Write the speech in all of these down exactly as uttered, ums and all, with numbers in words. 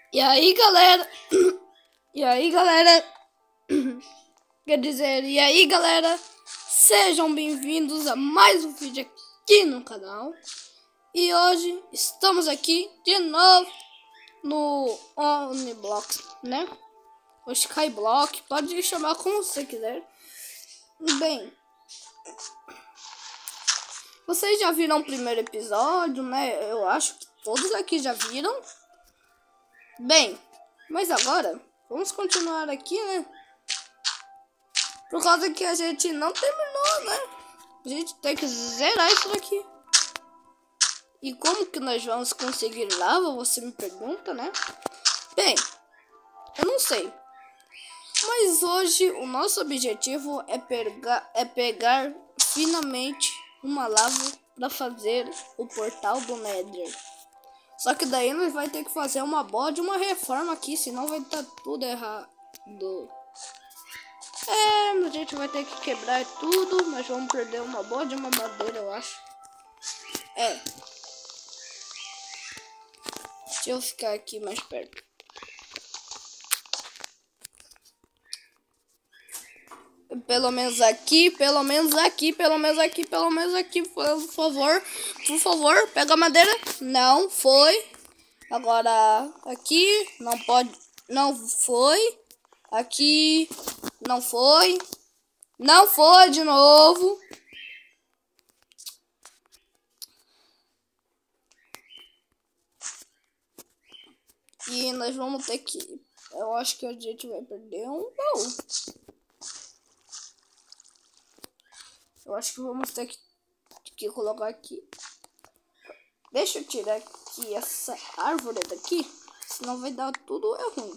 E aí, galera? E aí, galera? Quer dizer, e aí, galera? Sejam bem-vindos a mais um vídeo aqui no canal. E hoje estamos aqui de novo no Omniblox, né? O Skyblock, pode chamar como você quiser. Bem, vocês já viram o primeiro episódio, né? Eu acho que todos aqui já viram. Bem, mas agora vamos continuar aqui, né? Por causa que a gente não terminou, né? A gente tem que zerar isso daqui. E como que nós vamos conseguir lava? Você me pergunta, né? Bem, eu não sei. Mas hoje o nosso objetivo é pegar, é pegar finalmente uma lava para fazer o portal do Nether. Só que daí nós vai ter que fazer uma bode, uma reforma aqui, senão vai estar tudo errado. É, a gente vai ter que quebrar tudo, nós vamos perder uma bode e uma madeira, eu acho. É. Deixa eu ficar aqui mais perto. Pelo menos aqui, pelo menos aqui, pelo menos aqui, pelo menos aqui, por favor, por favor, pega a madeira. Não foi. Agora aqui, não pode, não foi. Aqui, não foi. Não foi de novo. E nós vamos ter que, eu acho que a gente vai perder um baú. Eu acho que vamos ter que, que colocar aqui. Deixa eu tirar aqui essa árvore daqui, senão vai dar tudo é ruim.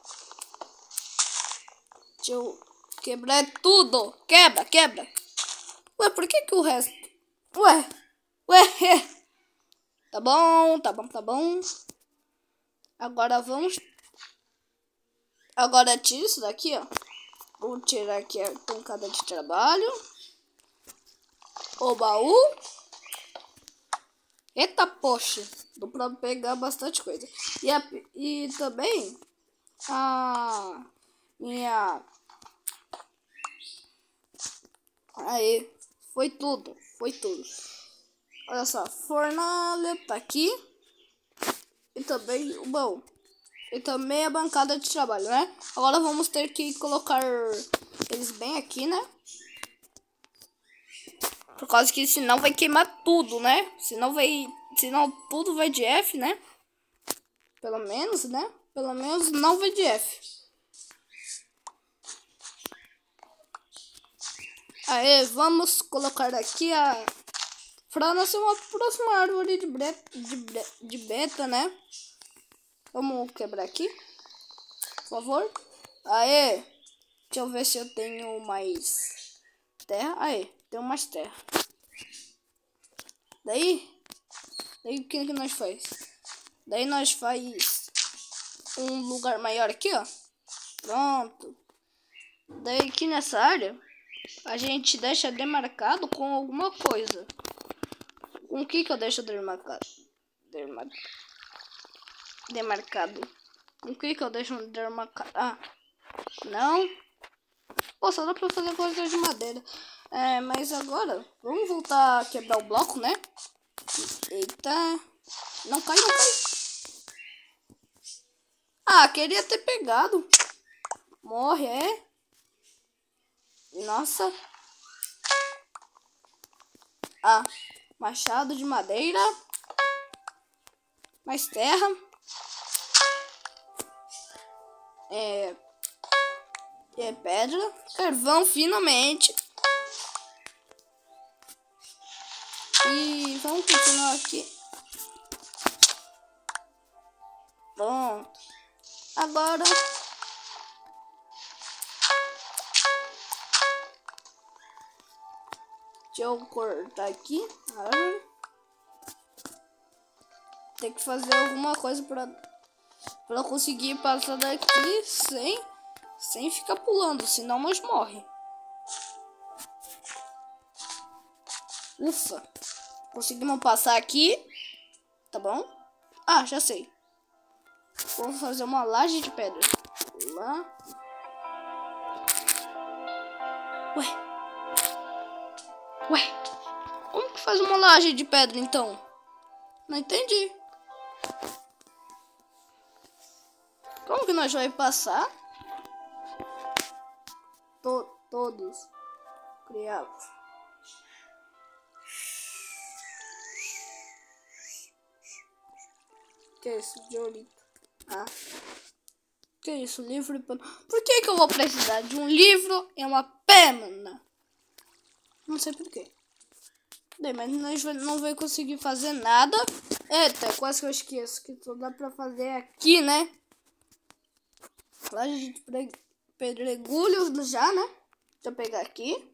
Deixa eu quebrar tudo. Quebra, quebra. Ué, por que que o resto... Ué, ué. Tá bom, tá bom, tá bom. Agora vamos... Agora tira isso daqui, ó. Vou tirar aqui a pancada de trabalho. O baú. Eita, poxa. Deu pra pegar bastante coisa. E, a, e também a minha... Aí, foi tudo. Foi tudo. Olha só, fornalha tá aqui. E também o baú. E também a bancada de trabalho, né? Agora vamos ter que colocar eles bem aqui, né? Por causa que senão vai queimar tudo, né? Senão vai... Senão tudo vai de F, né? Pelo menos, né? Pelo menos não vai de F. Aí, vamos colocar aqui a... Pra nascer uma próxima árvore de, bre... de, bre... de beta, né? Vamos quebrar aqui. Por favor. Aê. Deixa eu ver se eu tenho mais terra. Aê. Tenho mais terra. Daí. Daí o que que nós faz? Daí nós faz um lugar maior aqui, ó. Pronto. Daí aqui nessa área a gente deixa demarcado com alguma coisa. Com o que que eu deixo demarcado? Demar... Demarcado. Com o que que eu deixo demarcado? Ah, não. Pô, só dá pra fazer coisa de madeira. É, mas agora, vamos voltar a quebrar o bloco, né? Eita. Não cai, não cai. Ah, queria ter pegado. Morre, é? Nossa. Ah, machado de madeira. Mais terra. É... É pedra. Carvão, finalmente. E vamos continuar aqui. Pronto. Agora... Deixa eu cortar aqui. Tem que fazer alguma coisa pra, pra conseguir passar daqui sem, sem ficar pulando, senão nós morre. Ufa. Conseguimos passar aqui. Tá bom? Ah, já sei. Vou fazer uma laje de pedra. Lá. Ué. Ué. Como que faz uma laje de pedra, então? Não entendi. Como que nós vamos passar? To todos criados. Que é isso, Diorito? Ah. Que é isso, livro e pena? Por que que eu vou precisar de um livro e uma pena? Não sei por quê. Bem, mas nós não vai conseguir fazer nada. Eita, quase que eu esqueço que só dá pra fazer aqui, né? Laje de pedregulho já, né? Deixa eu pegar aqui.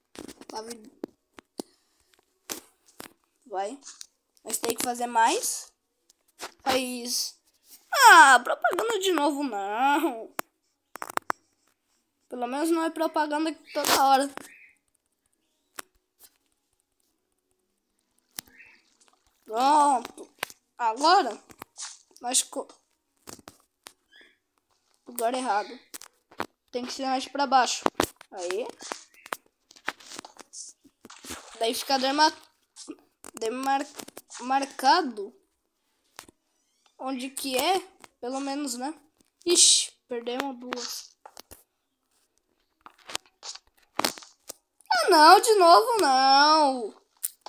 Vai. Mas tem que fazer mais. Faz... Ah, propaganda de novo não. Pelo menos não é propaganda toda hora. Pronto. Agora, nós... Lugar errado. Tem que ser mais pra baixo. Aí. Daí fica demar... Demar... marcado. Onde que é? Pelo menos, né? Ixi, perdemos duas. Ah, não, de novo não.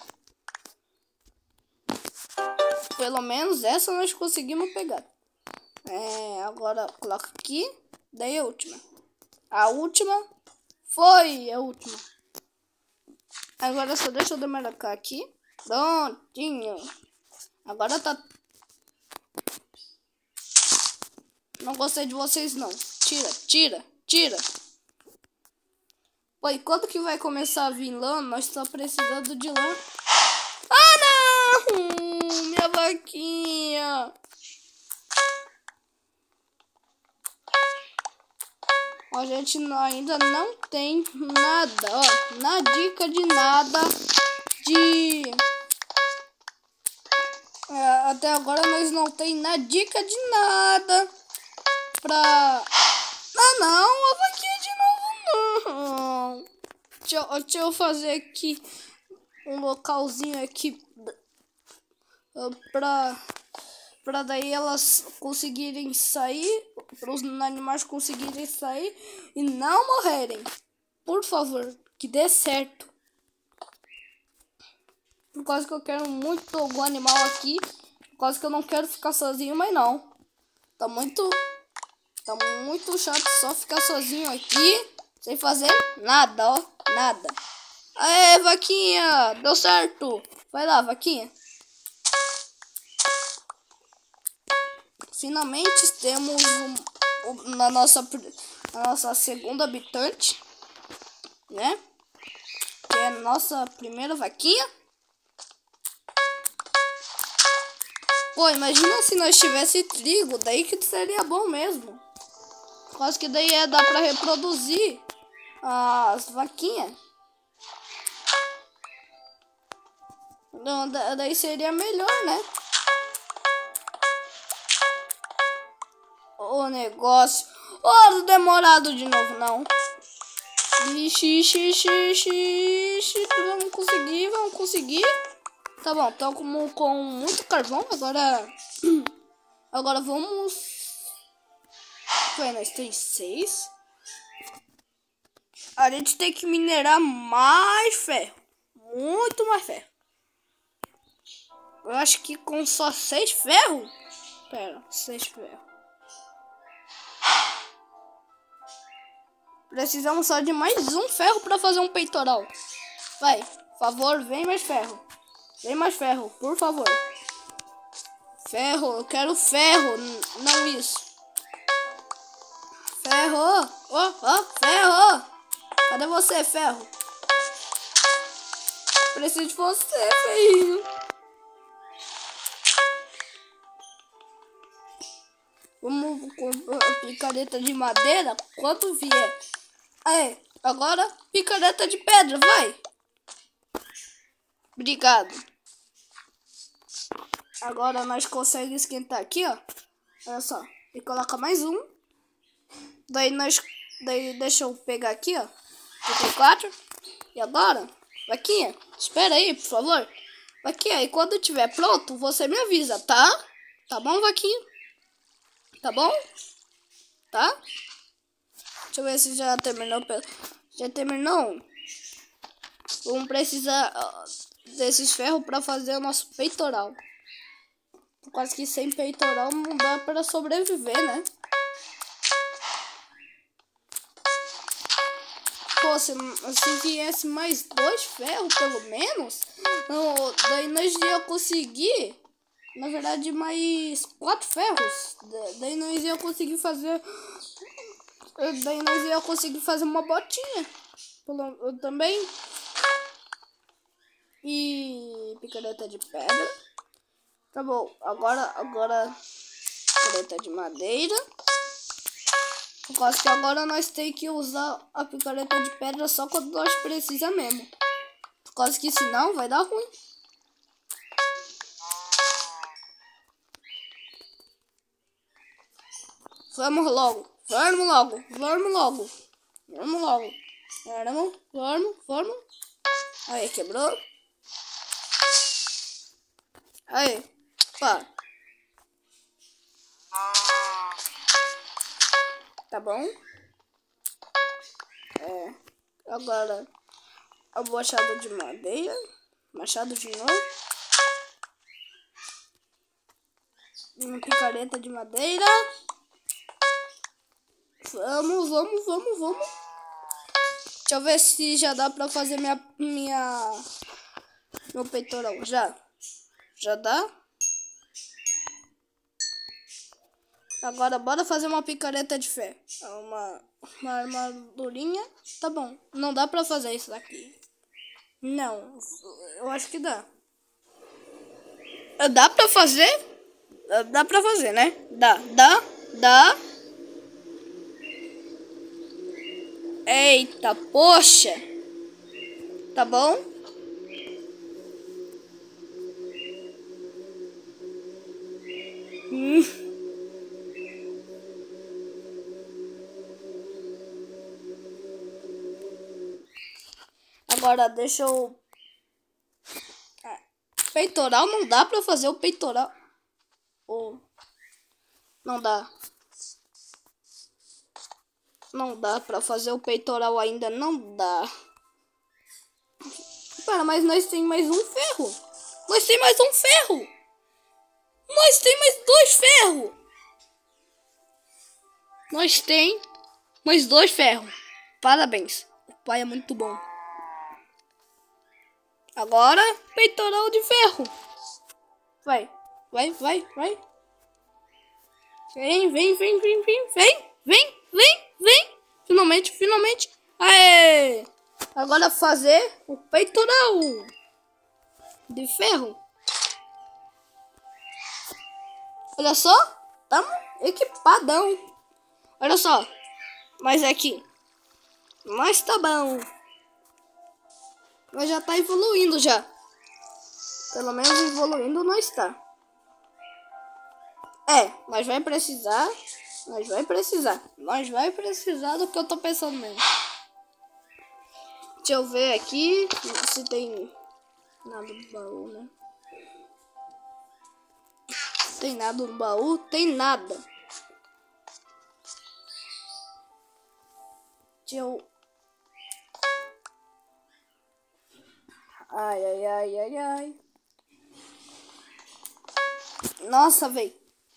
Pelo menos essa nós conseguimos pegar. É, agora coloca aqui. Daí a última. A última foi a última. Agora só deixa eu demarcar aqui. Prontinho. Agora tá... Não gostei de vocês, não. Tira, tira, tira. Pô, e quando que vai começar a vir lã? Nós estamos precisando de lã. Ah, não! Minha vaquinha. A gente ainda não tem nada, ó. Na dica de nada de... É, até agora nós não tem na dica de nada pra... Ah, não, a vaquinha de novo não. Deixa eu, deixa eu fazer aqui um localzinho aqui pra... Pra daí elas conseguirem sair, para os animais conseguirem sair e não morrerem. Por favor, que dê certo. Por causa que eu quero muito algum animal aqui. Por causa que eu não quero ficar sozinho, mas não. Tá muito, tá muito chato só ficar sozinho aqui, sem fazer nada, ó. Nada. Aê, vaquinha, deu certo. Vai lá, vaquinha. Finalmente temos um, um, na, nossa, na nossa segunda habitante, né? Que é a nossa primeira vaquinha. Pô, imagina se nós tivesse trigo, daí que seria bom mesmo. Quase que daí ia dar pra reproduzir as vaquinhas. Então, daí seria melhor, né? O negócio. Oh, demorado de novo, não. Ixi, ixi, ixi, ixi, ixi. Vamos conseguir, vamos conseguir. Tá bom, então com, com muito carvão. Agora. Agora vamos. Foi, nós temos seis. A gente tem que minerar mais ferro. Muito mais ferro. Eu acho que com só seis ferros. Pera, seis ferros. Precisamos só de mais um ferro para fazer um peitoral. Vai, por favor, vem mais ferro. Vem mais ferro, por favor. Ferro, eu quero ferro, não isso. Ferro, oh, oh, ferro. Cadê você, ferro? Preciso de você, filho. Vamos com a picareta de madeira quando vier. Aí, agora picareta de pedra, vai. Obrigado. Agora nós conseguimos esquentar aqui, ó. Olha só. E coloca mais um. Daí nós... Daí deixa eu pegar aqui, ó. Tem quatro. E agora, Vaquinha, espera aí, por favor. Vaquinha, e quando tiver pronto, você me avisa, tá? Tá bom, Vaquinha? Tá bom? Tá? Deixa eu ver se já terminou. Já terminou? Vamos precisar uh, desses ferros para fazer o nosso peitoral. Quase que sem peitoral não dá para sobreviver, né? Pô, se, se viesse mais dois ferros, pelo menos, não, daí nós ia conseguir, na verdade, mais quatro ferros. Daí nós ia conseguir fazer, daí nós ia conseguir fazer uma botinha, pelo, também. E picareta de pedra. Tá bom, agora, agora, picareta de madeira. Por causa que agora nós temos que usar a picareta de pedra só quando nós precisamos mesmo. Por causa que senão vai dar ruim. Vamos logo, vamos logo, vamos logo. Vamos logo. Vamos, vamos, vamos. Aí, quebrou. Aí, pá. Tá bom? É. Agora, o machado de madeira. Machado de novo. Uma picareta de madeira. Vamos, vamos, vamos, vamos. Deixa eu ver se já dá pra fazer minha, minha, meu peitoral. Já. Já dá. Agora, bora fazer uma picareta de ferro. Uma, uma armadurinha. Tá bom. Não dá pra fazer isso daqui. Não. Eu acho que dá. Dá pra fazer? Dá pra fazer, né? Dá. Dá. Dá. Eita, poxa. Tá bom? Hum. Agora deixa eu... Peitoral não dá pra fazer o peitoral. Oh. Não dá. Não dá pra fazer o peitoral ainda. Não dá. Pera, mas nós tem mais um ferro. Nós tem mais um ferro. Nós tem mais dois ferros. Nós tem mais dois ferros. Parabéns. O pai é muito bom. Agora, peitoral de ferro. Vai, vai, vai, vai. Vem, vem, vem, vem, vem, vem, vem, vem, vem. Finalmente, finalmente. Aê! Agora fazer o peitoral de ferro. Olha só, estamos equipadão. Olha só, mas aqui. Mas tá bom. Mas já tá evoluindo já. Pelo menos evoluindo não está. É, mas vai precisar. Nós vai precisar. Nós vai precisar do que eu tô pensando mesmo. Deixa eu ver aqui se tem nada no baú, né? Tem nada no baú? Tem nada. Deixa eu... Ai, ai, ai, ai, ai. Nossa, velho.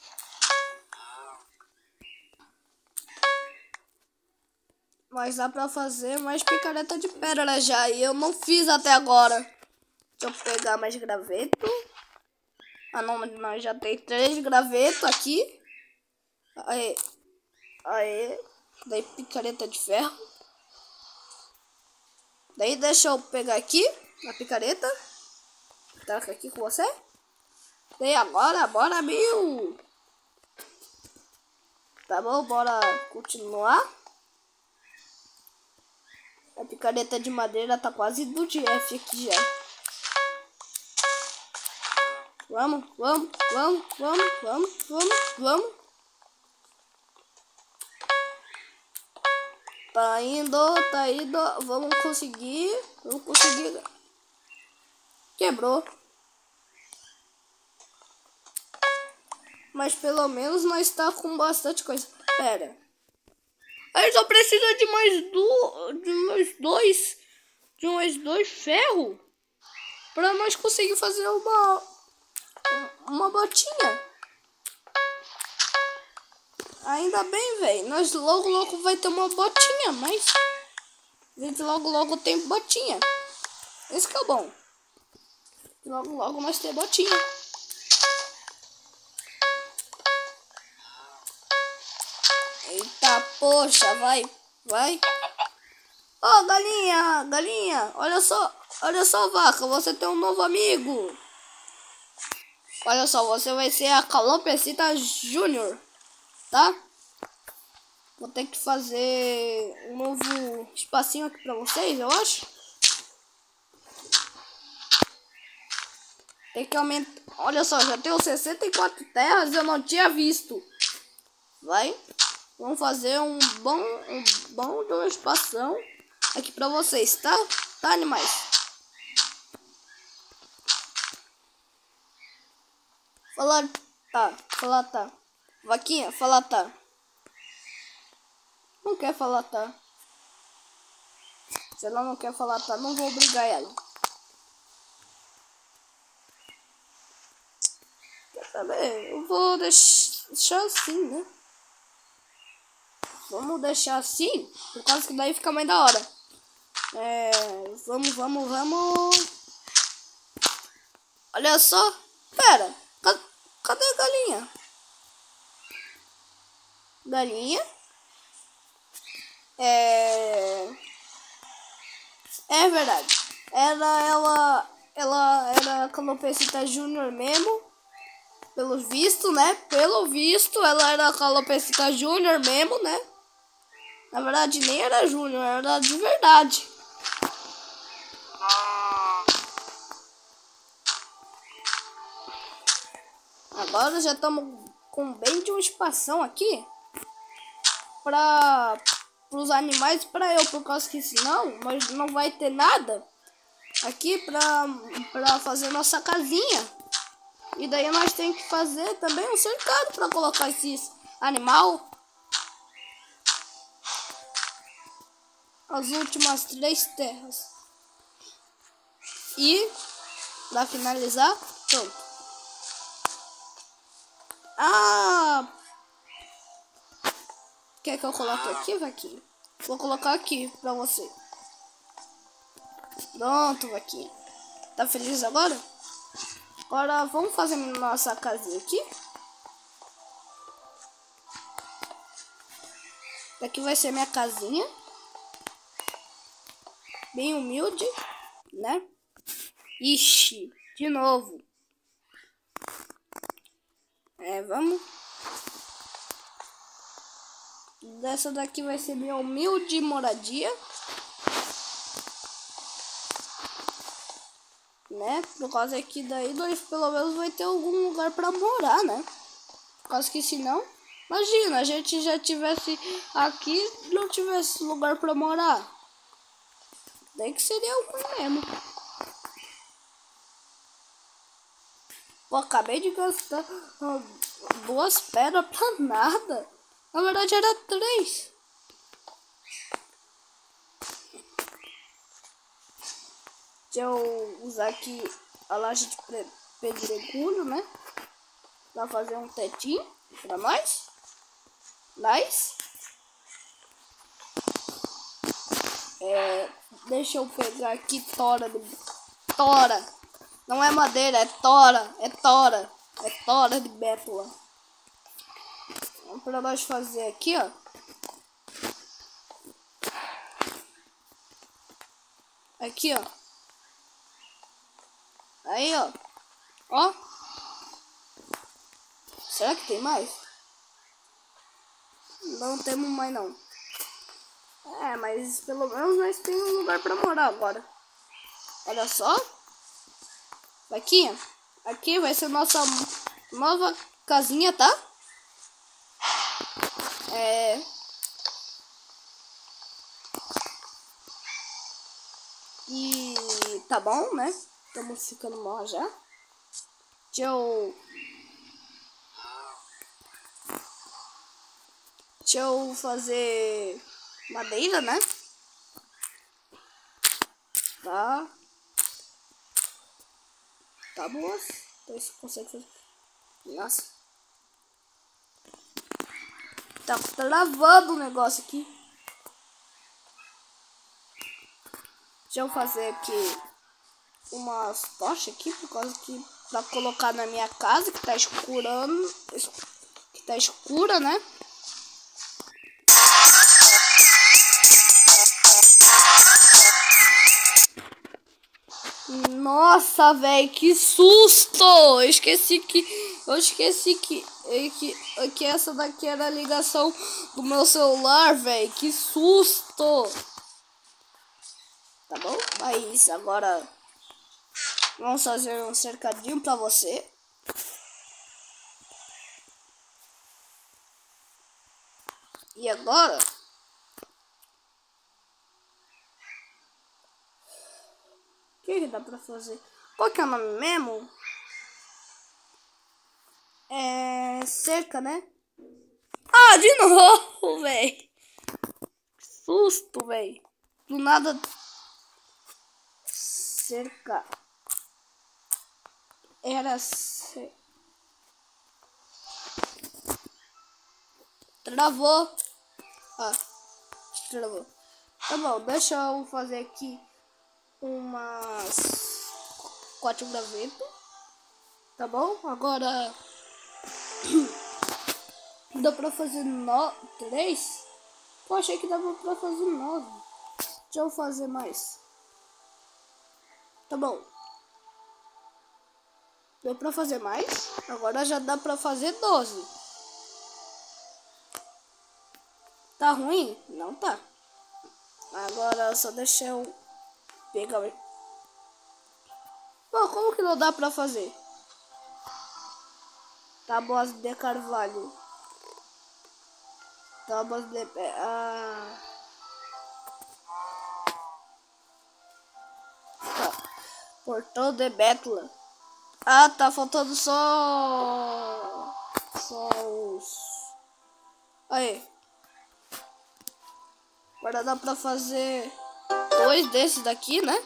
Mas dá pra fazer mais picareta de pedra já. E eu não fiz até agora. Deixa eu pegar mais graveto. Ah, não, nós já tem três gravetos aqui. Aí. Aí. Daí picareta de ferro. Daí deixa eu pegar aqui a picareta. Tá aqui com você. Daí agora, bora, meu. Tá bom, bora continuar. A picareta de madeira tá quase do G F aqui já. Vamos, vamos, vamos, vamos, vamos, vamos, vamos. Tá indo, tá indo. Vamos conseguir. Vamos conseguir. Quebrou. Mas pelo menos nós está com bastante coisa. Pera. A gente só precisa de mais do, de mais dois. De mais dois ferros. Pra nós conseguir fazer uma. Uma botinha. Ainda bem, velho. Nós logo logo vai ter uma botinha. Mas. A gente logo logo tem botinha. Esse que é o bom. Logo logo nós temos botinha. Eita, poxa, vai, vai. Ô, oh, galinha, galinha, olha só, olha só, vaca, você tem um novo amigo. Olha só, você vai ser a Calopsita Júnior, tá? Vou ter que fazer um novo espacinho aqui pra vocês, eu acho. Tem que aumentar, olha só, já tenho sessenta e quatro terras e eu não tinha visto. Vai. Vamos fazer um bom, um bom de uma espação aqui pra vocês, tá? Tá, animais? Fala, tá. Fala, tá. Vaquinha, fala, tá. Não quer falar, tá. Se ela não quer falar, tá, não vou obrigar ela. Quer saber? Eu vou deixar assim, né? Vamos deixar assim, por causa que daí fica mais da hora. É, vamos, vamos, vamos. Olha só. Pera, cadê, cadê a galinha? Galinha. É... É verdade. Ela, ela, ela era Calopsita Júnior mesmo. Pelo visto, né? Pelo visto, ela era Calopsita Júnior mesmo, né? Na verdade, nem era Júnior, era de verdade. Agora já estamos com bem de uma espação aqui. Para os animais, para eu, por causa que senão nós não vai ter nada aqui para para fazer nossa casinha. E daí nós temos que fazer também um cercado para colocar esses animal. As últimas três terras. E para finalizar, pronto. Ah! Quer que eu coloque aqui, Vaquinha? Vou colocar aqui pra você. Pronto, Vaquinha. Tá feliz agora? Agora vamos fazer nossa casinha aqui. Aqui vai ser minha casinha. Bem humilde, né? Ixi, de novo. É, vamos. Dessa daqui vai ser minha humilde moradia. Né? Por causa que daí nós pelo menos vai ter algum lugar pra morar, né? Por causa que senão, imagina, a gente já tivesse aqui e não tivesse lugar pra morar. Daí que seria ruim mesmo. Pô, acabei de gastar uh, duas pedras pra nada. Na verdade era três. Deixa eu usar aqui a laje de pedregulho, né? Pra fazer um tetinho pra nós. Nice. É, deixa eu pegar aqui tora de tora. Não é madeira, é tora, é tora, é tora de bétula. Pra nós fazer aqui, ó. Aqui, ó. Aí, ó. Ó. Será que tem mais? Não temos mais, não. É, mas pelo menos nós temos um lugar pra morar agora. Olha só. Aqui, aqui vai ser nossa nova casinha, tá? É... Tá bom, né? Estamos ficando mal já. Deixa eu... Deixa eu fazer madeira, né? Tá. Tá boa. Então isso consegue fazer. Nossa. Tá travando o negócio aqui. Deixa eu fazer aqui umas tochas aqui, por causa que pra colocar na minha casa, que tá escurando, que tá escura, né? Nossa, velho, que susto! Eu esqueci que eu esqueci que que, que essa daqui era a ligação do meu celular, velho. Que susto! Tá bom? Mas agora vamos fazer um cercadinho pra você. E agora o que, que dá pra fazer? Qual que é o nome mesmo? É cerca, né? Ah, de novo, velho. Susto, velho. Do nada. Cerca. Era cer... Travou. Ah, travou. Tá bom, deixa eu fazer aqui umas quatro gravetos. Tá bom? Agora dá pra fazer no... três? Eu achei que dava pra fazer nove. Deixa eu fazer mais. Tá bom. Deu pra fazer mais. Agora já dá pra fazer doze. Tá ruim? Não tá. Agora só deixa eu pegar. Pô, como que não dá pra fazer? Tábuas de carvalho. Tábuas de... Ah... Tá. Portão de Bétula. Ah, tá faltando só... Só os... Aí. Agora dá pra fazer dois desses daqui, né?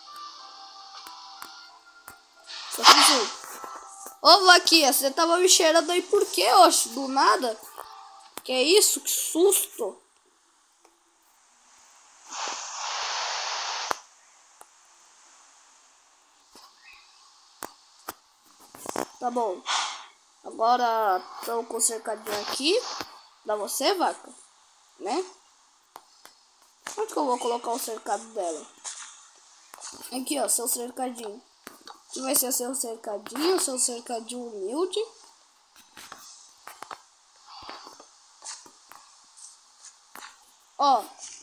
Só fiz um. Ô, Vaquinha, você tava me cheirando aí por quê, oxe? Do nada? Que é isso? Que susto! Tá bom. Agora tô com o cercadinho aqui. Pra você, vaca. Né? Onde que eu vou colocar o cercado dela? Aqui, ó, seu cercadinho. Aqui vai ser seu cercadinho, seu cercadinho humilde. Ó.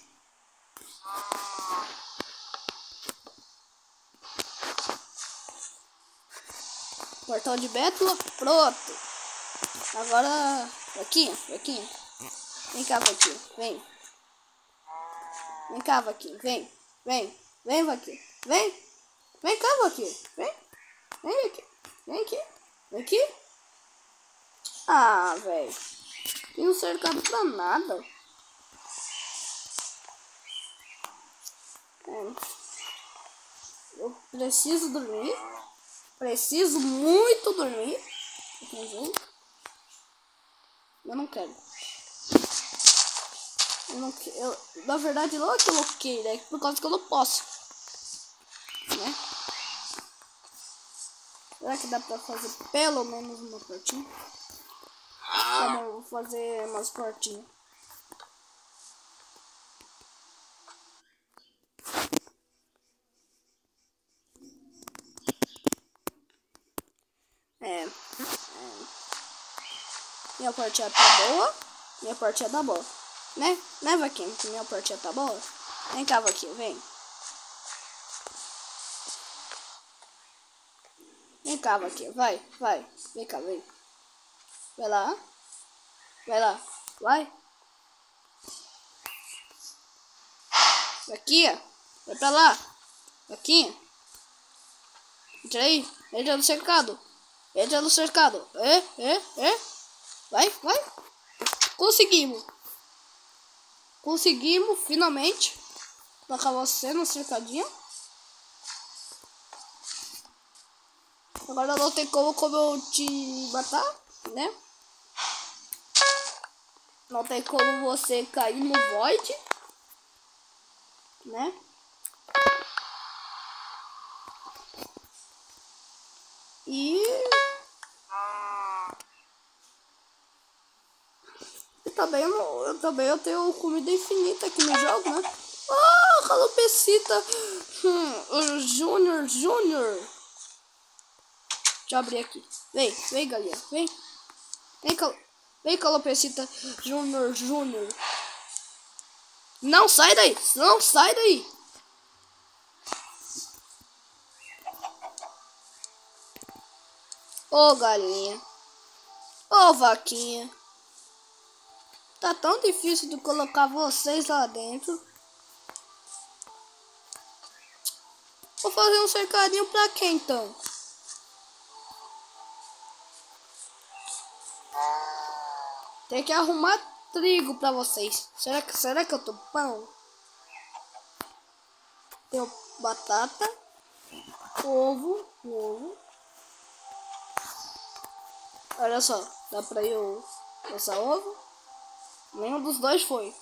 Portal de Bétula, pronto. Agora, Vaquinha, Vaquinha. Vem cá, Vaquinha, vem. Vem cá, Vaquinha, vem. Vem, vem, Vaquinha, vem. Vem cá, Vaquinha, vem. Vem aqui, vem aqui, vem aqui. Ah, velho. Tem um cercado pra nada. É. Eu preciso dormir. Preciso muito dormir. Eu não quero. Eu não quero. Eu, na verdade, não é que eu não quero, é por causa que eu não posso. Né? Será que dá pra fazer pelo menos uma portinha? Tá bom, eu vou fazer umas portinhas. É, é. Minha portinha tá boa. Minha portinha tá boa. Né? Né, Vaquinha? Que minha portinha tá boa? Vem cá, Vaquinha, vem. Vem cá, Vaquinha, vai, vai. Vem cá, vem. Vai lá. Vai lá. Vai. Vaquinha, vai pra lá. Vaquinha. Entra aí. Entra no cercado. Entra no cercado. É, é, é. Vai, vai. Conseguimos. Conseguimos, finalmente. Colocar você no cercadinho. Agora não tem como, como eu te matar, né? Não tem como você cair no void, né? E... e também, eu, eu, também eu tenho comida infinita aqui no jogo, né? Ah, calopecita hum, Júnior, Júnior. Deixa eu abrir aqui. Vem, vem, galinha, vem. Vem, cal... vem calopecita Júnior, Júnior. Não, sai daí, não, sai daí. Ô, oh, galinha. Ô, oh, vaquinha. Tá tão difícil de colocar vocês lá dentro. Vou fazer um cercadinho pra quem, então? Tem que arrumar trigo pra vocês. Será que, será que eu tô pão? Tenho batata. Ovo. Ovo. Olha só. Dá pra eu lançar ovo? Nenhum dos dois foi.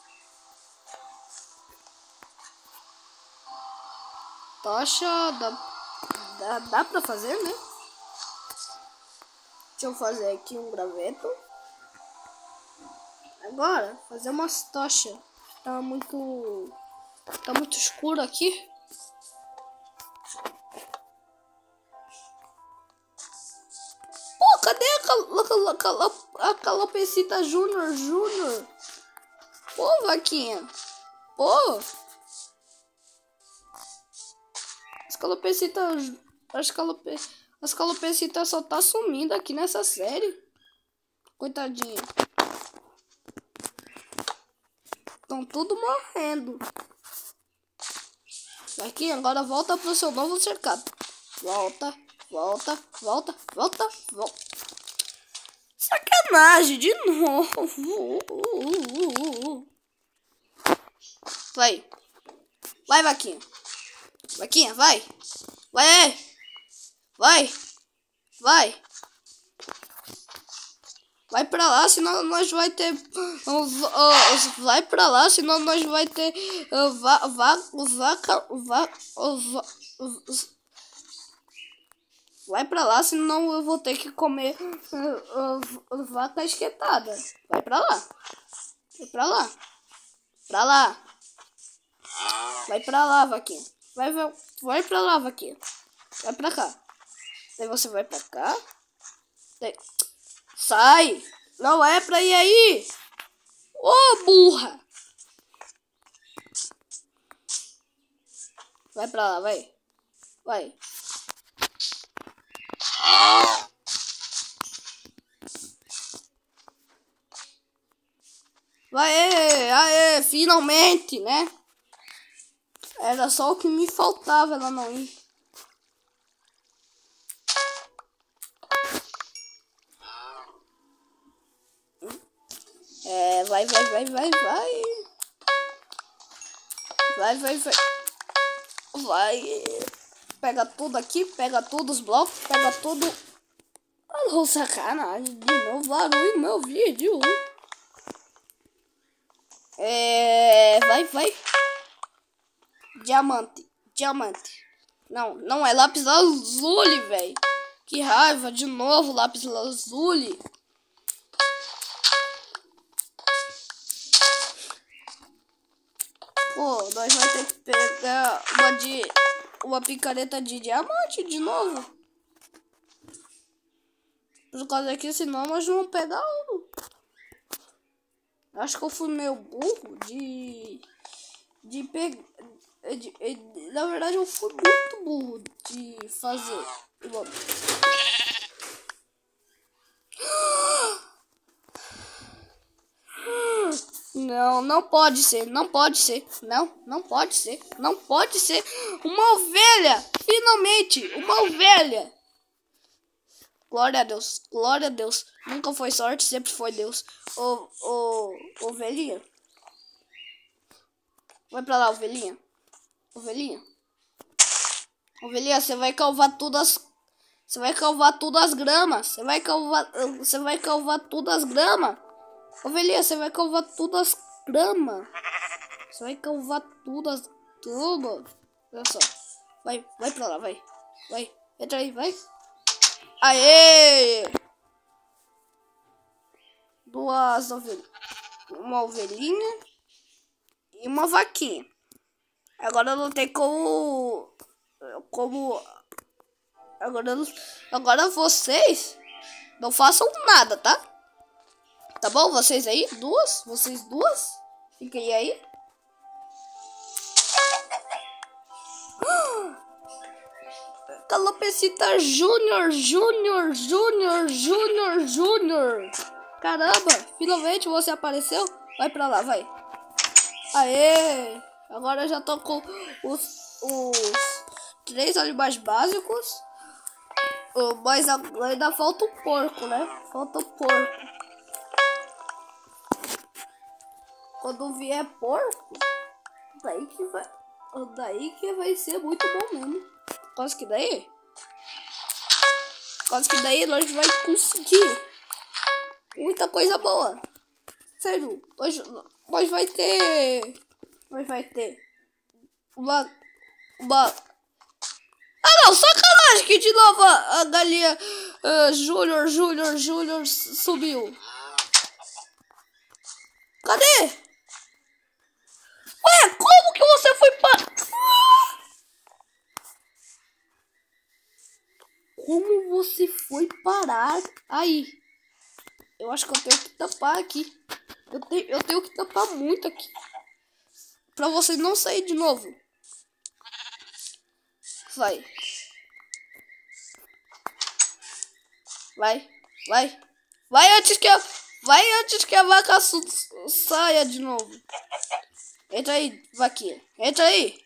Tocha. Dá, dá, dá pra fazer, né? Deixa eu fazer aqui um graveto. Agora, fazer umas tochas. Tá muito... Tá muito escuro aqui. Pô, cadê a, cal cal cal a calopecita Júnior, Júnior? Pô, vaquinha. Pô. As calopecitas... As, calope, as calopecitas só tá sumindo aqui nessa série. Coitadinha. Estão tudo morrendo. Aqui, agora volta pro seu novo cercado. Volta, volta, volta, volta, volta. Sacanagem, de novo. Vai. Vai, vaquinha. Vaquinha, vai. Vai. Vai. Vai. Vai pra lá, senão nós vai ter... Uh, uh, vai pra lá, senão nós vai ter... Uh, va, va, vaca... Va, uh, va, uh, vai pra lá, senão eu vou ter que comer uh, uh, vaca esquentada. Vai pra lá. Vai pra lá. Pra lá. Vai pra lá, vaquinha. Vai, vai, vai pra lá, vaquinha. Vai pra cá. Daí você vai pra cá. Daí... Sai! Não é pra ir aí! Ô, oh, burra! Vai pra lá, vai. Vai. Vai, aê, aê, finalmente, né? Era só o que me faltava, ela não ir. É, vai, vai, vai, vai, vai. Vai, vai, vai. Vai. Pega tudo aqui, pega todos os blocos, pega tudo. Alô, sacanagem. De novo, barulho no meu vídeo. É, vai, vai. Diamante, diamante. Não, não é lápis lazuli, velho. Que raiva, de novo lápis lazuli. Pô, nós vamos ter que pegar uma, de, uma picareta de diamante de novo. Por causa que senão nós vamos pegar um. Acho que eu fui meio burro de... De pegar... De, de, na verdade eu fui muito burro de fazer. Não, não pode ser, não pode ser, não, não pode ser, não pode ser. Uma ovelha, finalmente, uma ovelha. Glória a Deus, glória a Deus. Nunca foi sorte, sempre foi Deus. Ô, ô, ovelhinha. Vai pra lá, ovelhinha. Ovelhinha. Ovelhinha, você vai calvar tudo as... Você vai calvar tudo as gramas. Você vai calvar... Você vai calvar tudo as gramas. Ovelhinha, você vai calvar tudo as gramas. Você vai calvar tudo as... Tudo. Olha só. Vai, vai pra lá, vai. Vai, entra aí, vai. Aê! Duas ovelhas. Uma ovelhinha. E uma vaquinha. Agora não tem como... Como... Agora, agora vocês não façam nada, tá? Tá bom? Vocês aí, duas? Vocês duas? Fiquem aí. Calopecita Júnior, Júnior, Júnior, Júnior, Júnior. Caramba, finalmente você apareceu. Vai pra lá, vai. Aê! Agora eu já tô com os, os três animais básicos. Mas ainda falta o porco, né? Falta o porco. Quando vier porco, daí que vai, daí que vai ser muito bom mesmo. Quase que daí, quase que daí nós vai conseguir muita coisa boa. Sério, nós, nós vai ter, nós vai ter uma, uma. Ah não, sacanagem que de novo a, a galinha uh, Júnior, Júnior, Júnior subiu. Cadê? Ué, como que você foi para... Como você foi parar aí? Eu acho que eu tenho que tampar aqui. Eu tenho, eu tenho que tampar muito aqui. Pra você não sair de novo. Vai. Vai, vai. Vai antes que a, vai antes que a vaca saia de novo. Entra aí, vaquinha. Entra aí.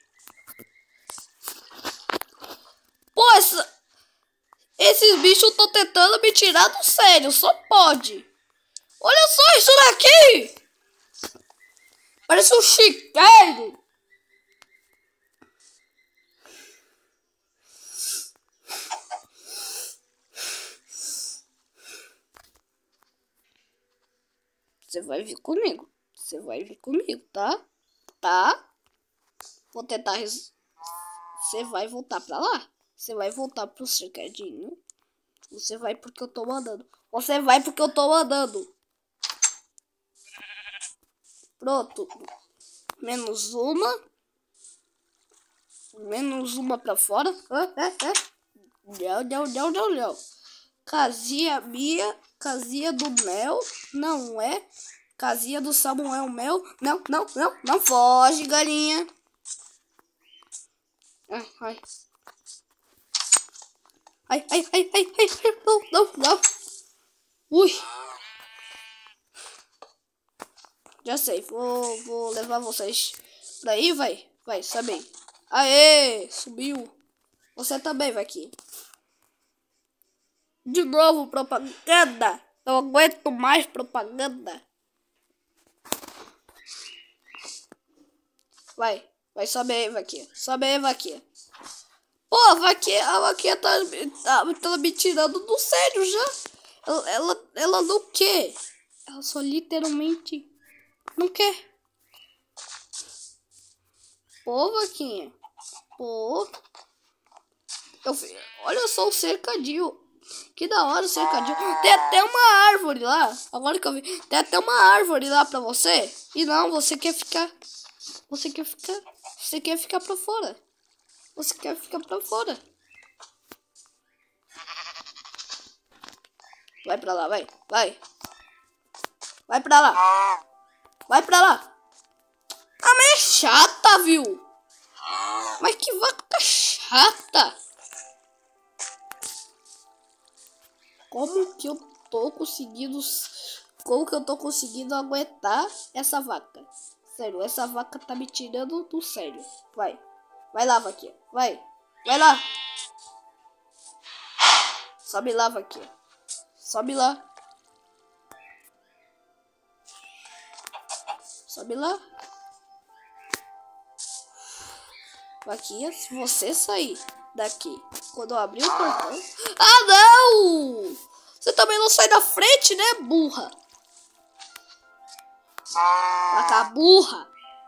Pô, essa, esses bichos estão tentando me tirar do sério. Só pode. Olha só isso daqui. Parece um chiqueiro. Você vai vir comigo. Você vai vir comigo, tá? Tá? Vou tentar... Res... Você vai voltar pra lá. Você vai voltar pro cercadinho. Você vai porque eu tô mandando. Você vai porque eu tô mandando. Pronto. Menos uma. Menos uma pra fora. Ah, ah, ah. Não, não, não, não, não. Casinha minha. Casinha do Mel. Não é. Casinha do Samuel Mel. Não, não, não. Não foge, galinha. Ai, ai. Ai, ai, ai, ai, ai. Não, não, não. Ui. Já sei. Vou, vou levar vocês pra aí, vai. Vai, sobe aí. Aê, subiu. Você também vai aqui. De novo, propaganda. Eu aguento mais propaganda. Vai, vai, sobe aí, vaquinha. Sobe aí, vaquinha. Pô, a vaquinha, a vaquinha tá, tá, tá me tirando do sério já. Ela, ela, ela não quer. Ela só literalmente não quer. Pô, vaquinha. Pô. Eu, olha só o cercadinho. Que da hora o cercadinho. Tem até uma árvore lá. Agora que eu vi. Tem até uma árvore lá pra você. E não, você quer ficar. Você quer ficar. Você quer ficar pra fora. Você quer ficar pra fora. Vai pra lá, vai. Vai. Vai pra lá. Vai pra lá. Ah, mas é chata, viu? Mas que vaca chata. Como que eu tô conseguindo como que eu tô conseguindo aguentar essa vaca? Sério, essa vaca tá me tirando do sério. Vai. Vai lá, vaquinha. Vai. Vai lá. Sobe lá, vaquinha. Sobe lá. Sobe lá. Vaquinha, se você sair daqui quando eu abrir o portão... Ah, não! Você também não sai da frente, né, burra? Vaca burra.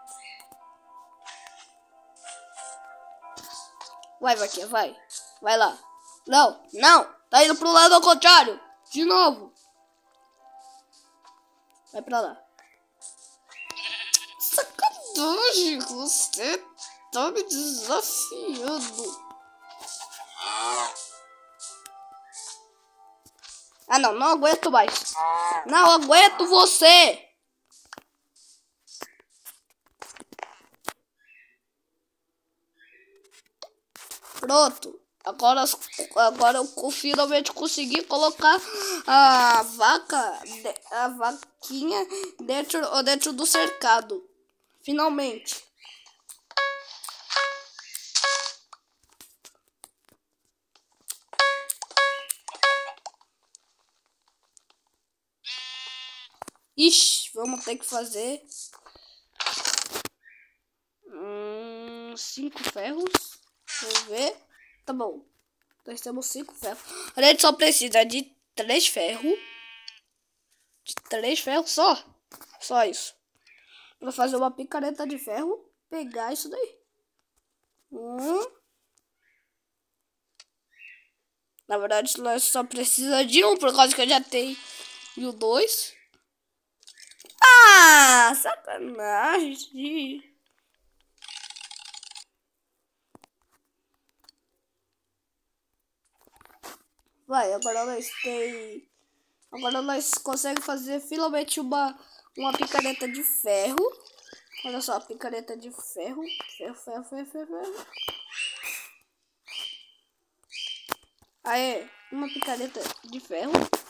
Vai, vaquinha, vai. Vai lá. Não, não. Tá indo pro lado ao contrário. De novo. Vai pra lá. Sacanagem. Você tá me desafiando. Ah, não. Não aguento mais. Não aguento você. Pronto. Agora, agora eu finalmente consegui colocar a vaca, a vaquinha dentro, dentro do cercado. Finalmente. Ixi, vamos ter que fazer hum, cinco ferros. Vamos ver. Tá bom. Nós temos cinco ferros. A gente só precisa de três ferros. De três ferros só. Só isso. Pra fazer uma picareta de ferro. Pegar isso daí. Um. Na verdade, nós só precisa de um. Por causa que eu já tenho o dois. Ah, sacanagem. Vai, agora nós tem... Agora nós conseguimos fazer finalmente uma, uma picareta de ferro. Olha só, a picareta de ferro. Ferro, ferro, ferro, ferro, ferro. Aê, uma picareta de ferro.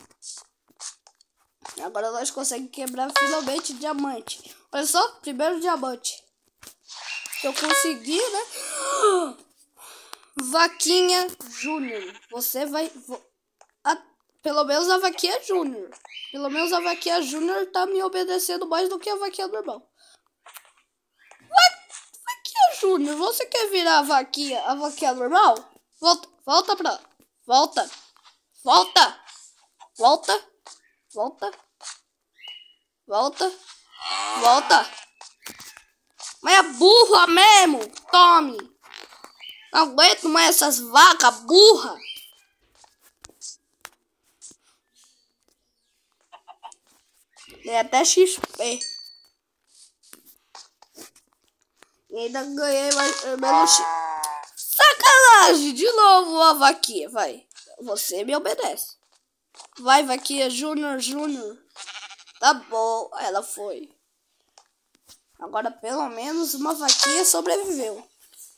Agora nós conseguimos quebrar finalmente diamante. Olha só, primeiro diamante. Eu consegui, né? Vaquinha Júnior. Você vai... A, pelo menos a vaquinha Júnior. Pelo menos a vaquinha Júnior tá me obedecendo mais do que a vaquinha normal. Va, vaquinha Júnior, você quer virar a vaquinha, a vaquinha normal? Volta, volta pra... Volta. Volta. Volta. Volta. Volta. Volta. Mas é burra mesmo. Tome. Não aguento mais essas vacas burras. Dei até X P. E ainda ganhei mais menos X P. Sacanagem. De novo a vaquinha. Vai. Você me obedece. Vai, vaquinha Júnior, Júnior. Tá bom. Ela foi. Agora pelo menos uma vaquinha sobreviveu.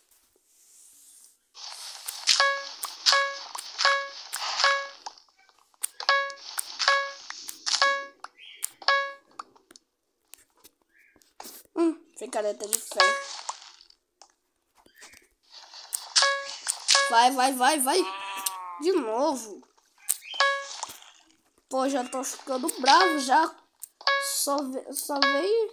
Hum, picareta de ferro. Vai, vai, vai, vai. De novo. Pô, já tô ficando bravo já. Só, ve só veio...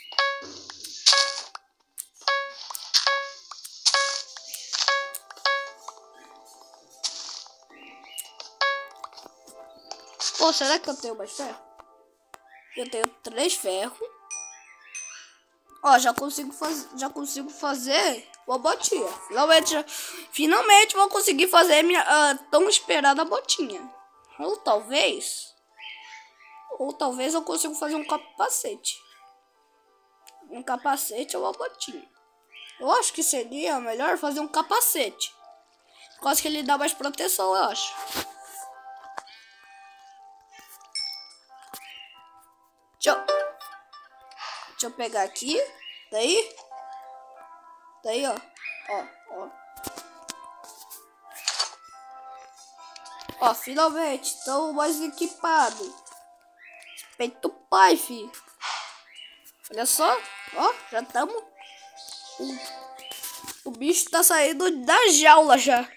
Pô, será que eu tenho mais ferro? Eu tenho três ferros. Ó, já consigo fazer, já consigo fazer uma botinha. Finalmente, já, finalmente vou conseguir fazer minha uh, tão esperada botinha. Ou talvez, ou talvez eu consiga fazer um capacete. Um capacete ou uma botinha. Eu acho que seria melhor fazer um capacete. Por causa que ele dá mais proteção, eu acho. Deixa eu, deixa eu pegar aqui. Daí. Daí, ó. Ó, ó. Ó, finalmente. Estou mais equipado. Respeita o pai, fi. Olha só. Ó, já estamos. O, o bicho tá saindo da jaula já.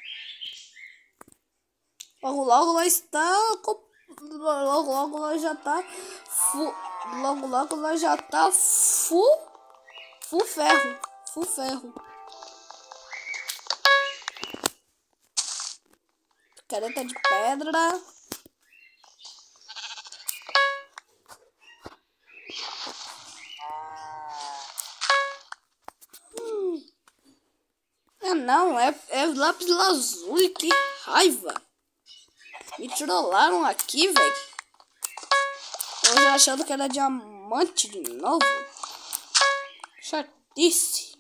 Logo, logo lá está. Logo, logo lá já tá. Fu, logo, logo lá já tá. Fu. Fu ferro. Fu ferro. Careta de pedra. Hum. É não, é, é lápis lazuli, que raiva. Me trollaram aqui, velho. Eu já achando que era diamante de novo. Chatice.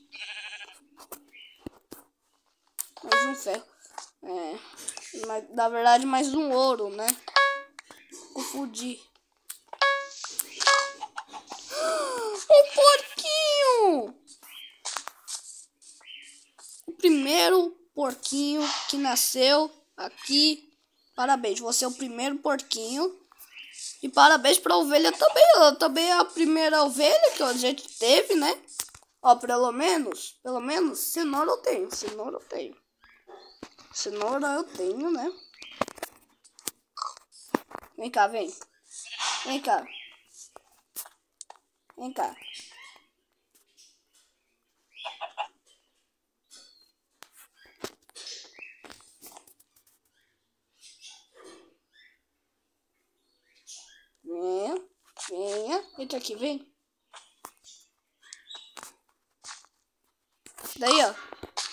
Mais um ferro. É, mas, na verdade mais um ouro, né? Confundi. Um porquinho! O primeiro porquinho que nasceu aqui. Parabéns, você é o primeiro porquinho. E parabéns pra ovelha também. Ela também é a primeira ovelha que a gente teve, né? Ó, pelo menos, pelo menos, cenoura eu tenho. Cenoura eu tenho. Cenoura eu tenho, né? Vem cá, vem. Vem cá. Vem cá. Venha. Venha. Entra aqui, vem. Daí, ó.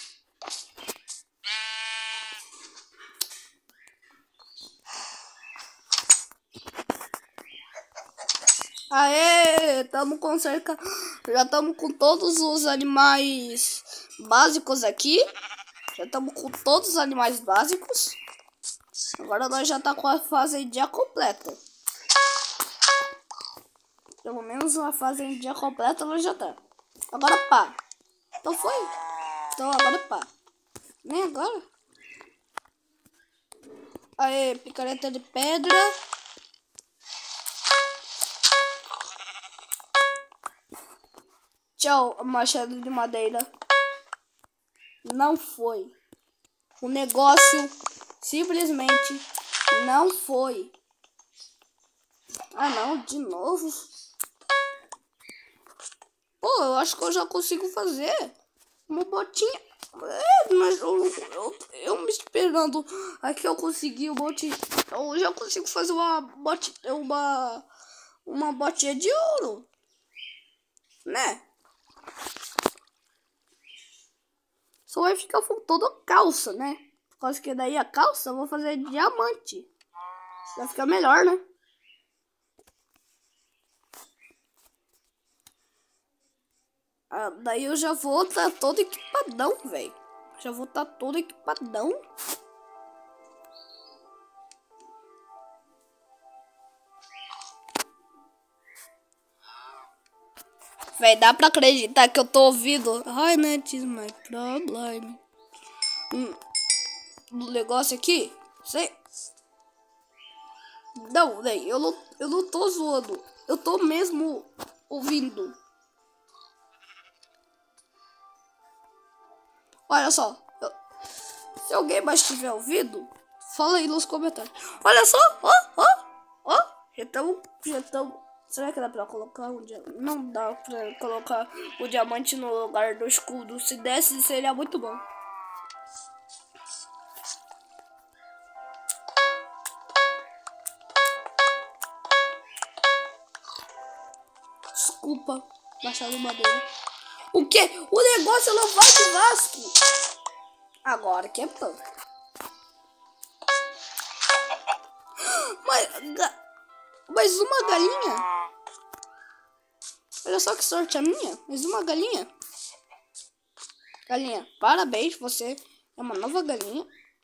Aê, tamo com cerca. Já estamos com todos os animais básicos aqui. Já estamos com todos os animais básicos. Agora nós já tá com a fazendinha completa. Pelo menos uma fazendinha completa nós já tá. Agora pá. Então foi. Então agora pá. Nem agora. Aê, picareta de pedra. Tchau, machado de madeira. Não foi. O negócio simplesmente não foi. Ah, não, de novo. Pô, eu acho que eu já consigo fazer uma botinha. É, mas eu, eu, eu me esperando aqui eu consegui o bote. Eu já consigo fazer uma bote, uma uma botinha de ouro, né? Só vai ficar faltando calça, né? Por causa que daí a calça eu vou fazer diamante. Vai ficar melhor, né? Ah, daí eu já vou estar tá todo equipadão, velho. Já vou estar tá todo equipadão. Véi, dá pra acreditar que eu tô ouvindo. Hi, net is my problem. Hum, o negócio aqui. Sei. Não, véi, eu não, eu não tô zoando. Eu tô mesmo ouvindo. Olha só. Eu, se alguém mais tiver ouvido, fala aí nos comentários. Olha só. Ó, ó, ó. Já estamos. Já estamos. Será que dá pra colocar um diamante? Não dá pra colocar o diamante no lugar do escudo. Se desse, seria muito bom. Desculpa, baixar o madeira. O que? O negócio não vai de Vasco. Agora que é pão. Mas, mas uma galinha? Olha só que sorte a minha. Mais uma galinha. Galinha, parabéns. Você é uma nova galinha.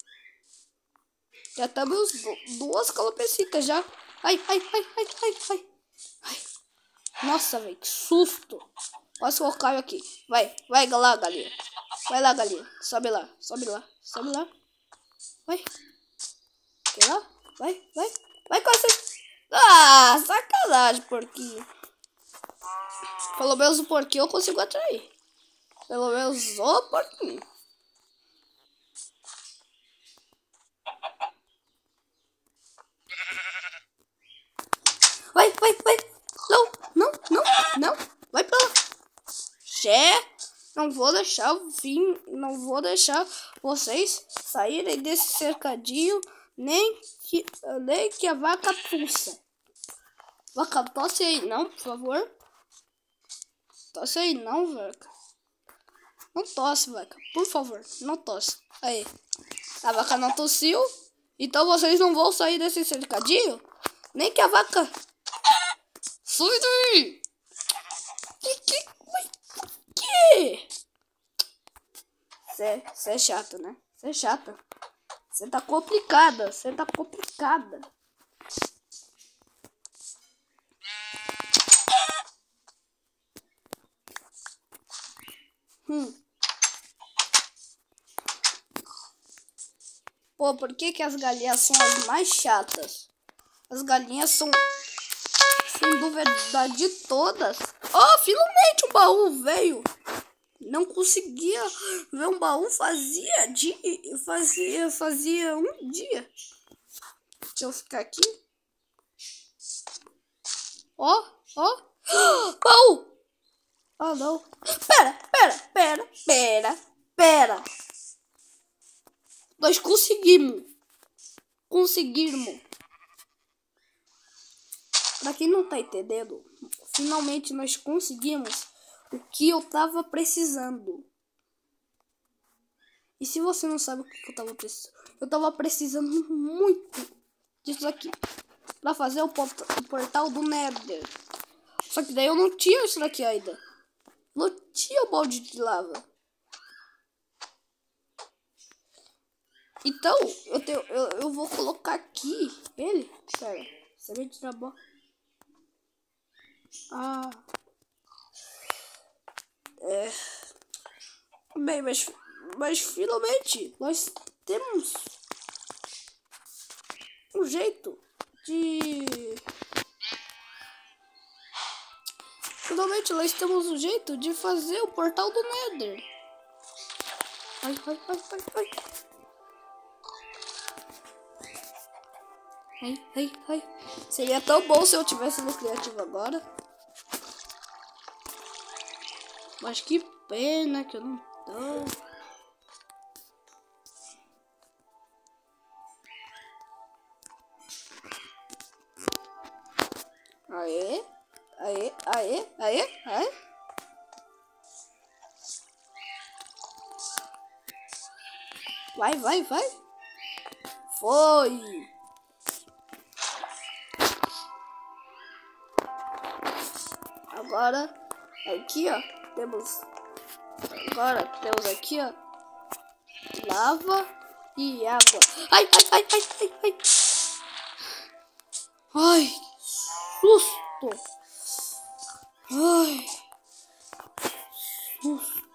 Já temos duas calopsitas já. Ai, ai, ai, ai, ai, ai. ai. Nossa, velho, que susto. Quase que eu caio aqui. Vai, vai lá, galinha. Vai lá, galinha. Sobe lá, sobe lá, sobe lá. Vai. Vai lá, vai, vai. Vai, quase. Ah, sacanagem, porquinho. Pelo menos o porquinho eu consigo atrair. Pelo menos o porquinho. Vai, vai, vai. Não, não, não, não. Vai pra lá. Xé. Não vou deixar vir, não vou deixar vocês saírem desse cercadinho, nem que, nem que a vaca tussa. Vaca, tosse aí não, por favor. Tosse aí não, vaca. Não tosse, vaca. Por favor, não tosse. Aí. A vaca não tossiu. Então vocês não vão sair desse cercadinho? Nem que a vaca... Sai daí! Que que... que? Você é chato, né? Você é chata. Você tá complicada. Você tá complicada. Hum. Pô, por que que as galinhas são as mais chatas? As galinhas são, sem dúvida de todas. Oh, finalmente um baú veio. Não conseguia ver um baú fazia dia, fazia, fazia um dia. Deixa eu ficar aqui. Ó, ó. Baú! Ah, não. Pera, pera, pera, pera, pera. Nós conseguimos. Conseguimos. Pra quem não tá entendendo, finalmente nós conseguimos o que eu tava precisando. E se você não sabe o que eu tava precisando, eu tava precisando muito disso aqui pra fazer o, o portal do Nether. Só que daí eu não tinha isso daqui ainda. Não tinha o balde de lava. Então, eu, tenho, eu, eu vou colocar aqui ele. Pera, semente de abóbora. Ah. É. Bem, mas, mas finalmente nós temos um jeito de... Finalmente nós temos um jeito de fazer o portal do Nether. Ai, ai, ai, ai, ai. Ai, ai, ai. Seria tão bom se eu tivesse no criativo agora. Mas que pena que eu não tô. Aê, aê, aê, aê, aê. Vai, vai, vai. Foi. Agora, aqui, ó, temos... Agora, temos aqui, ó, lava e água. Ai, ai, ai, ai, ai, ai. Ai, susto. Ai, susto.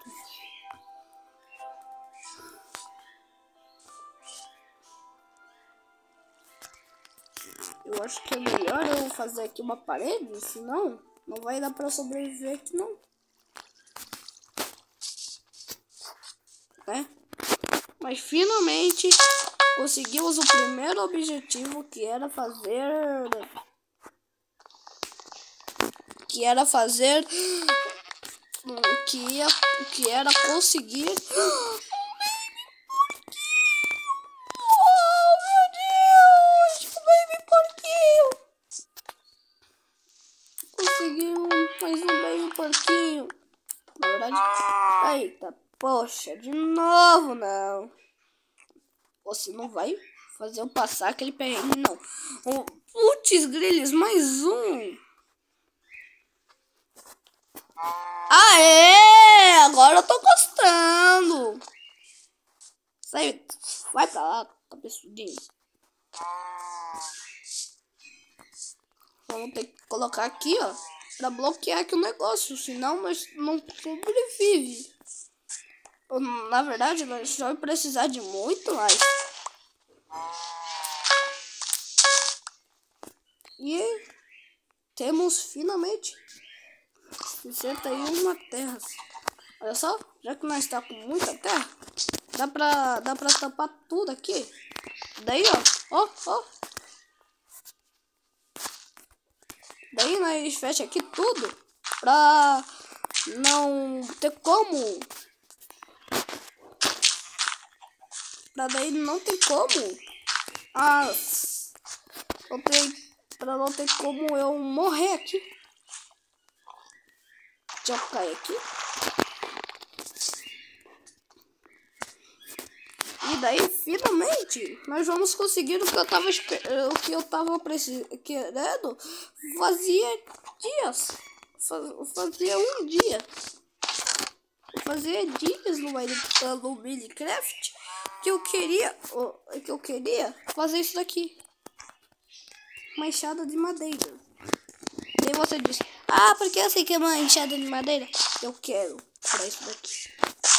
Eu acho que é melhor eu fazer aqui uma parede, senão não vai dar pra sobreviver aqui não. É? Mas finalmente conseguimos o primeiro objetivo, que era fazer... Que era fazer... Que, ia, que era conseguir... Mais um meio porquinho. Na verdade... Eita, poxa, de novo não. Você não vai fazer eu passar aquele perrengue, não. Oh, putz, grilhos, mais um. Aê! Agora eu tô gostando. Sai, vai pra lá, cabeçudinho. Vamos ter que colocar aqui, ó, pra bloquear aqui o negócio, senão nós não sobrevive. Na verdade, nós vamos precisar de muito mais. E temos finalmente sessenta e uma terras. Olha só, já que nós está com muita terra, dá pra, dá pra tampar tudo aqui. Daí, ó, ó, ó. Daí nós fecha aqui tudo pra não ter como. Pra daí não ter como. As. Pra não ter como eu morrer aqui. Deixa eu cair aqui. E daí, finalmente, nós vamos conseguir o que eu tava, o que eu tava querendo. Fazia dias. Fazia um dia. Fazia dias no Minecraft que eu queria, que eu queria fazer isso daqui. Uma enxada de madeira. E você disse, ah, por que você quer uma enxada de madeira? Eu quero para isso daqui.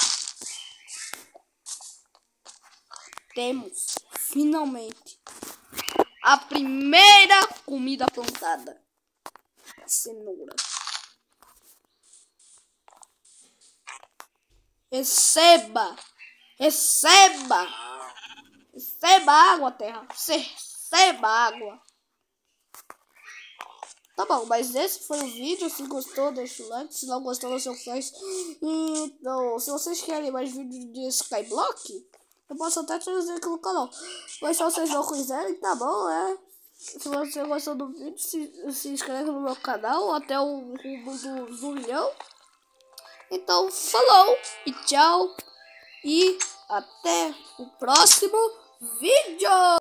Temos, finalmente, a primeira comida plantada. A cenoura. Receba! Receba! Receba água, terra! Receba água! Tá bom, mas esse foi o vídeo. Se gostou, deixa o like. Se não gostou, não se faz. Então, se vocês querem mais vídeos de Skyblock, eu posso até trazer aqui no canal. Mas se vocês não quiserem, tá bom, né? Se você gostou do vídeo, se, se inscreve no meu canal até o rumo do um milhão. Então, falou e tchau. E até o próximo vídeo.